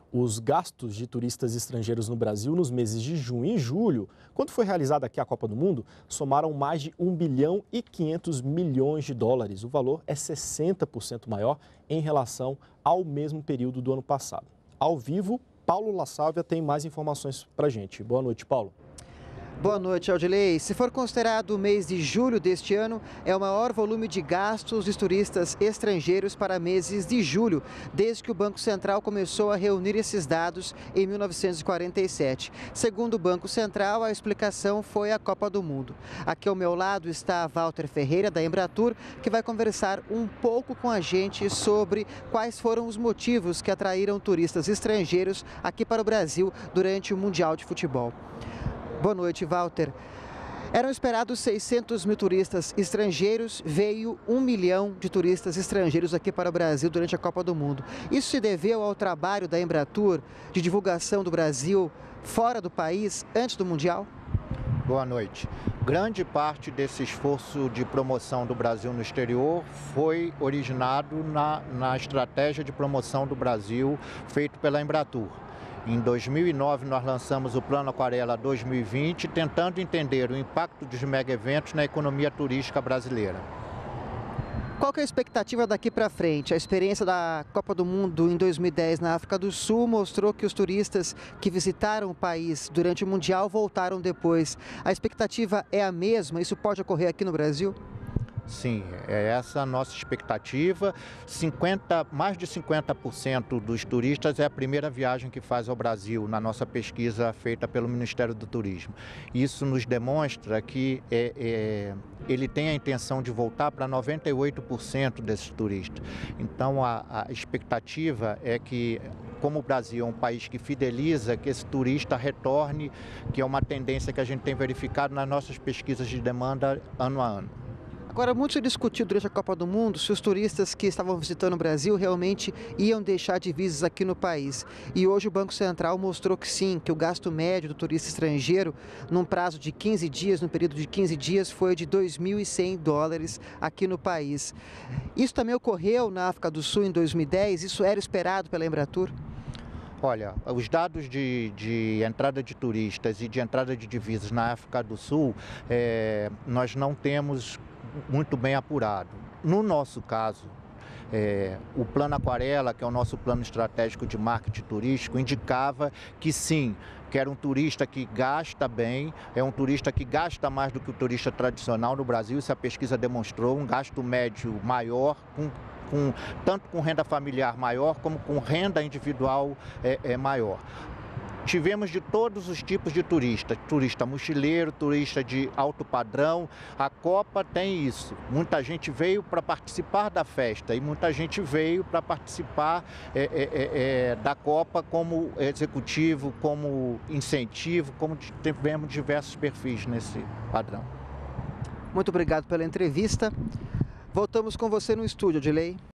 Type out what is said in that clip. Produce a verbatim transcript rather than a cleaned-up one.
Os gastos de turistas estrangeiros no Brasil nos meses de junho e julho, quando foi realizada aqui a Copa do Mundo, somaram mais de um bilhão e quinhentos milhões de dólares. O valor é sessenta por cento maior em relação ao mesmo período do ano passado. Ao vivo, Paulo La Sálvia tem mais informações para a gente. Boa noite, Paulo. Boa noite, Aldilei. Se for considerado o mês de julho deste ano, é o maior volume de gastos dos turistas estrangeiros para meses de julho, desde que o Banco Central começou a reunir esses dados em mil novecentos e quarenta e sete. Segundo o Banco Central, a explicação foi a Copa do Mundo. Aqui ao meu lado está Walter Ferreira, da Embratur, que vai conversar um pouco com a gente sobre quais foram os motivos que atraíram turistas estrangeiros aqui para o Brasil durante o Mundial de Futebol. Boa noite, Walter. Eram esperados seiscentos mil turistas estrangeiros, veio um milhão de turistas estrangeiros aqui para o Brasil durante a Copa do Mundo. Isso se deveu ao trabalho da Embratur de divulgação do Brasil fora do país antes do Mundial? Boa noite. Grande parte desse esforço de promoção do Brasil no exterior foi originado na, na estratégia de promoção do Brasil feito pela Embratur. Em dois mil e nove, nós lançamos o Plano Aquarela dois mil e vinte, tentando entender o impacto dos mega-eventos na economia turística brasileira. Qual que é a expectativa daqui para frente? A experiência da Copa do Mundo em dois mil e dez na África do Sul mostrou que os turistas que visitaram o país durante o Mundial voltaram depois. A expectativa é a mesma? Isso pode ocorrer aqui no Brasil? Sim, é essa a nossa expectativa. cinquenta, mais de cinquenta por cento dos turistas é a primeira viagem que faz ao Brasil, na nossa pesquisa feita pelo Ministério do Turismo. Isso nos demonstra que é, é, ele tem a intenção de voltar para noventa e oito por cento desses turistas. Então, a, a expectativa é que, como o Brasil é um país que fideliza, que esse turista retorne, que é uma tendência que a gente tem verificado nas nossas pesquisas de demanda ano a ano. Agora, muito se discutiu durante a Copa do Mundo se os turistas que estavam visitando o Brasil realmente iam deixar divisas aqui no país. E hoje o Banco Central mostrou que sim, que o gasto médio do turista estrangeiro, num prazo de quinze dias, num período de quinze dias, foi de dois mil e cem dólares aqui no país. Isso também ocorreu na África do Sul em dois mil e dez? Isso era esperado pela Embratur? Olha, os dados de, de entrada de turistas e de entrada de divisas na África do Sul, é, nós não temos muito bem apurado. No nosso caso, é, o Plano Aquarela, que é o nosso plano estratégico de marketing turístico, indicava que sim, que era um turista que gasta bem, é um turista que gasta mais do que o turista tradicional no Brasil. Isso a pesquisa demonstrou, um gasto médio maior, com, com, tanto com renda familiar maior, como com renda individual é, é, maior. Tivemos de todos os tipos de turista, turista mochileiro, turista de alto padrão. A Copa tem isso. Muita gente veio para participar da festa e muita gente veio para participar é, é, é, da Copa como executivo, como incentivo, como tivemos diversos perfis nesse padrão. Muito obrigado pela entrevista. Voltamos com você no estúdio, Odilei.